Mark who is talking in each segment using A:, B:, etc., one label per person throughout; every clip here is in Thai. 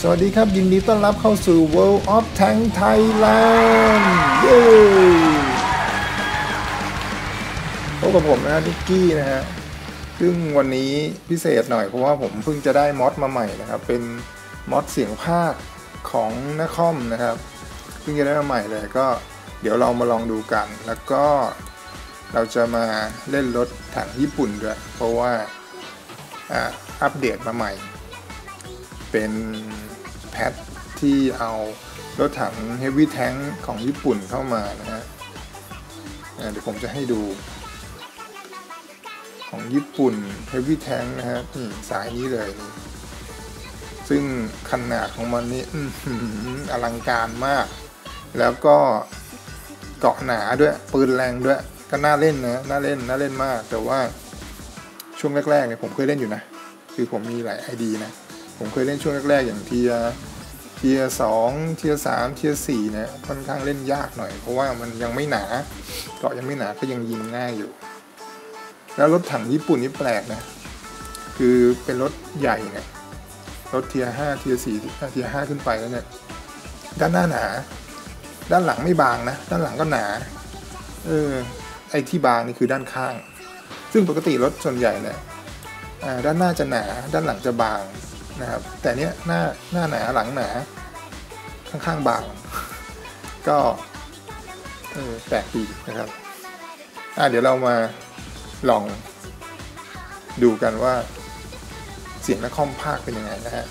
A: สวัสดีครับยินดีต้อนรับเข้าสู่ World of Tank Thailand เย้พบกับผมนะนิกกี้นะฮะซึ่งวันนี้พิเศษหน่อยเพราะว่าผมเพิ่งจะได้มอดมาใหม่นะครับเป็นมอดเสียงภาคของนคอมนะครับเพิ่งจะได้มาใหม่เลยก็เดี๋ยวเรามาลองดูกันแล้วก็เราจะมาเล่นรถถังญี่ปุ่นด้วยเพราะว่าอัปเดตมาใหม่เป็นแพทที่เอารถถัง Heavy Tank ของญี่ปุ่นเข้ามานะฮะเดี๋ยวผมจะให้ดูของญี่ปุ่น Heavy Tank นะฮะนี่สายนี้เลยนี่ซึ่งขนาดของมันนี่อลังการมากแล้วก็เกาะหนาด้วยปืนแรงด้วยก็น่าเล่นนะน่าเล่นมากแต่ว่าช่วงแรกๆเนี่ยผมเคยเล่นอยู่นะคือผมมีหลาย ID นะผมเคยเล่นช่วงแรกๆอย่างเทียร์2เทียร์3เทียร์4เนี่ยค่อนข้างเล่นยากหน่อยเพราะว่ามันยังไม่หนาเกาะยังไม่หนาก็ยังยิงง่ายอยู่แล้วรถถังญี่ปุ่นนี่แปลกนะคือเป็นรถใหญ่เนี่ยรถเทียร์5เทียร์4เทียร์5ขึ้นไปแล้วเนี่ยด้านหน้าหนาด้านหลังไม่บางนะด้านหลังก็หนาไอ้ที่บางนี่คือด้านข้างซึ่งปกติรถส่วนใหญ่เนี่ยด้านหน้าจะหนาด้านหลังจะบางนะครับแต่เนี้ยหน้าหนาหลังหนาข้างๆบางก็แปลกดีนะครับเดี๋ยวเรามาลองดูกันว่าเสียงนครภาคเป็นยังไงนะฮะ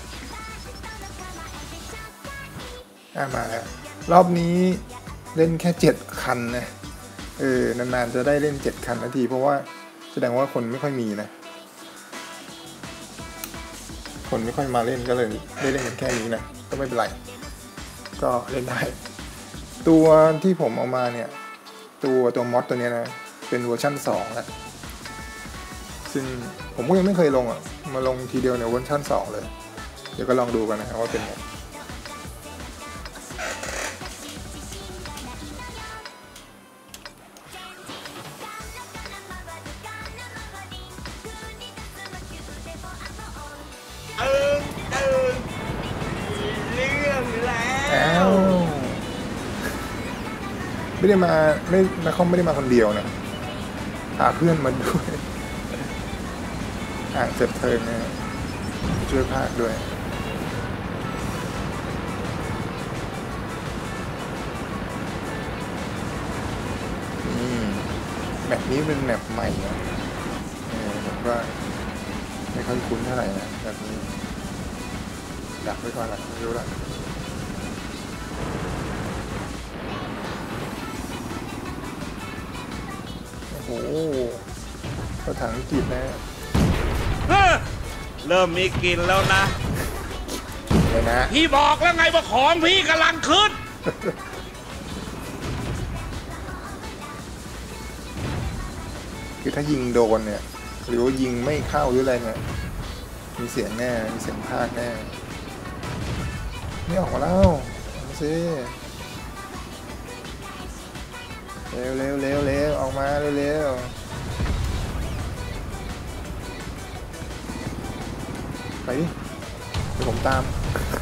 A: มารอบนี้เล่นแค่7คันนะนานๆจะได้เล่น7คันนาทีเพราะว่าแสดงว่าคนไม่ค่อยมีนะคนไม่ค่อยมาเล่นก็เลยได้เล่นกันแค่นี้นะก็ไม่เป็นไรก็เล่นได้ตัวที่ผมเอามาเนี่ยตัวมอดตัวนี้นะเป็นเวอร์ชั่น2แล้วซึ่งผมก็ยังไม่เคยลงมาลงทีเดียวในเวอร์ชั่น2เลยเดี๋ยวก็ลองดูกันนะว่าเป็นไงไม่ได้มาเขาไม่ได้มาคนเดียวนะหาเพื่อนมาด้วยเสร็จเทิร์นนะช่วยภาคด้วยนี่แมปนี้เป็นแมปใหม่นะผมก็ไม่ค่อยคุ้นเท่าไหร่นะแบบนี้ดักไว้ก่อนละไม่รู้ละโอ้รถถังกีบนะ
B: เริ่มมีกลิ่นแล้วนะ
A: เลยนะ
B: พี่บอกแล้วไงว่าของพี่กำลังขึ้น
A: คือถ้ายิงโดนเนี่ยหรือว่ายิงไม่เข้าหรืออะไรเนี่ยมีเสียงแน่มีเสียงพากแน่นี่ออกมาแล้วมาสิเร็วออกมาเร็วไปดิเดี๋ยวผมตาม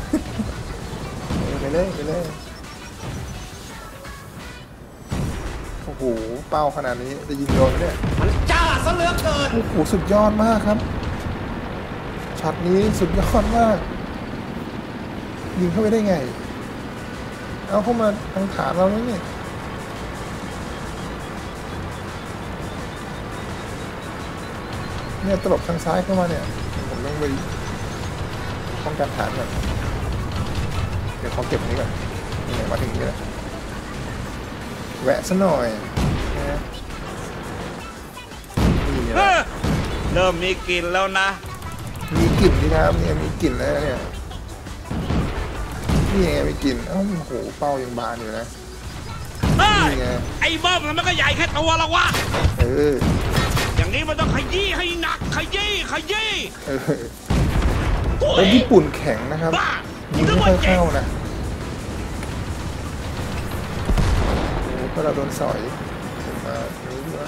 A: ไปเลยโอ้โหเป้าขนาดนี้จะยิงโดนเนี่ย
B: มันจ้าซะเหลือเกิน
A: โอ้โหสุดยอดมากครับช็อตนี้สุดยอดมากยิงเข้าไปได้ไงเอาเข้ามาทางฐานเราแล้วนี่เนี่ยตลบทางซ้ายเข้ามาเนี่ยผมต้องไปป้องกันฐานก่อนเดี๋ยวเขาเก็บนี้ก่อนนี่มาถึงนี่แล้วแวะซะหน่อยนะนี่เนี่ย
B: เริ่มมีกลิ่นแล้วนะ
A: มีกลิ่นดีครับเนี่ยมีกลิ่นแล้วเนี่ยนี่ไงมีกลิ่นโอ้โหเป้ายังบานอยู่นะ
B: นี่ไงไอ้บ้อมมันก็ใหญ่แค่ตัวละวะอย่างนี้มันต้องขยี้ให้หนักขยี้
A: แล้วญี่ปุ่นแข็งนะครับยิงไม่ค่อยเข้านะเพราะเราโดนสอยมานี้ว่า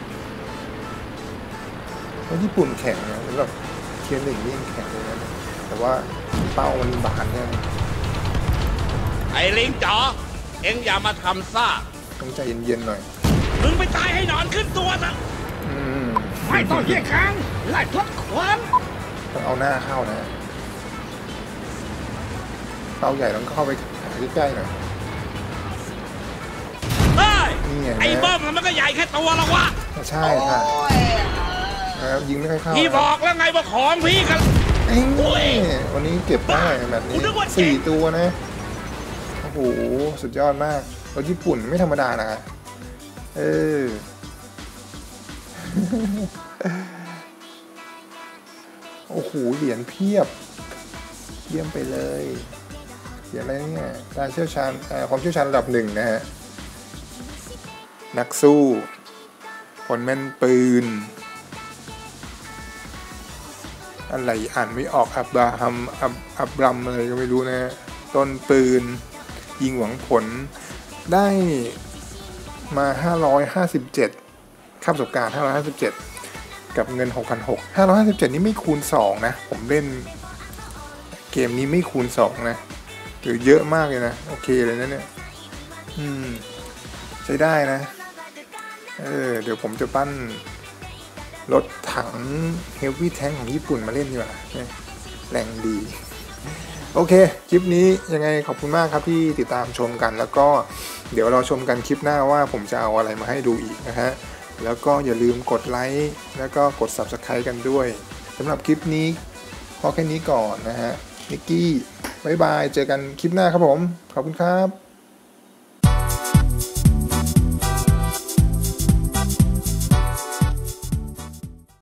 A: แล้วญี่ปุ่นแข็งนะสำหรับเทียร์1นี่ยังแข็งเลยนะแต่แต่ว่าเป้ามันบานเนี่ย
B: ไอ้ลิงจ๋อเอ็งอย่ามาทำซ่า
A: ต้องใจเย็นๆหน่อย
B: มึงไปตายให้นอนขึ้นตัวซะไม่ต้องเยี่ยงครั้งไล่พลัดขวาน
A: ต้องเอาหน้าเข้านะเป้าใหญ่ต้องเข้าไปใกล้ๆหน่อย
B: ไอ้บ้อมมันก็ใหญ่แค่ตัวละวะ
A: ใช่ค่ะแล้วยิงไม่ค่อยเข้า
B: พี่บอกแล้วไงว่าของพี่กัน
A: วันนี้เก็บได้แบบนี้4 ตัวนะโอ้โหสุดยอดมากรถญี่ปุ่นไม่ธรรมดานะโอ้โหเหรียญเพียบเยี่ยมไปเลยเหรียญอะไรเนี่ยการเชี่ยวชาญความเชี่ยวชาญระดับ1นะฮะนักสู้ผลแม่นปืนอะไรอ่านไม่ออกอับรัมอะไรก็ไม่รู้นะต้นปืนยิงหวังผลได้มา557ค่าประสบการณ์557กับเงิน 6,600 557นี่ไม่คูณ2นะผมเล่นเกมนี้ไม่คูณ2นะหรือเยอะมากเลยนะโอเคเลยนะเนี่ยใช้ได้นะเดี๋ยวผมจะปั้นรถถังเฮฟวี่แทงของญี่ปุ่นมาเล่นดีกว่าแรงดีโอเคคลิปนี้ยังไงขอบคุณมากครับที่ติดตามชมกันแล้วก็เดี๋ยวเราชมกันคลิปหน้าว่าผมจะเอาอะไรมาให้ดูอีกนะฮะแล้วก็อย่าลืมกดไลค์แล้วก็กด Subscribe กันด้วยสำหรับคลิปนี้พอแค่นี้ก่อนนะฮะนิกกี้บ๊ายบายเจอกันคลิปหน้าครับผมขอบคุณครับ